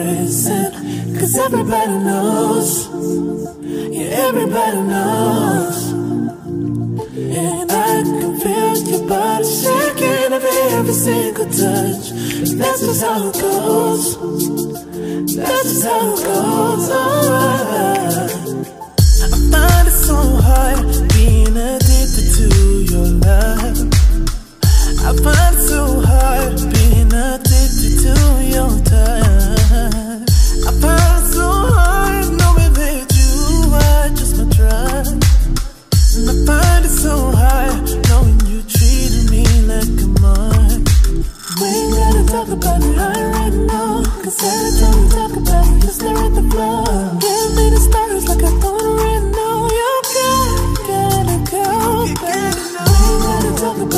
prison. Cause everybody knows, yeah, everybody knows. And I can feel your body shaking every single touch. That's just how it goes. That's just how it goes. Alright. I find it so hard being addicted to your love. I find it so hard being addicted to your touch. I find it so hard knowing that you are just my drug. And I find it so hard knowing you treated me like a mark. We ain't gotta talk about it right now, cause every time we talk about it, you stare at the floor. Give me the stars like I don't right now. You gotta go, baby. We ain't gotta talk about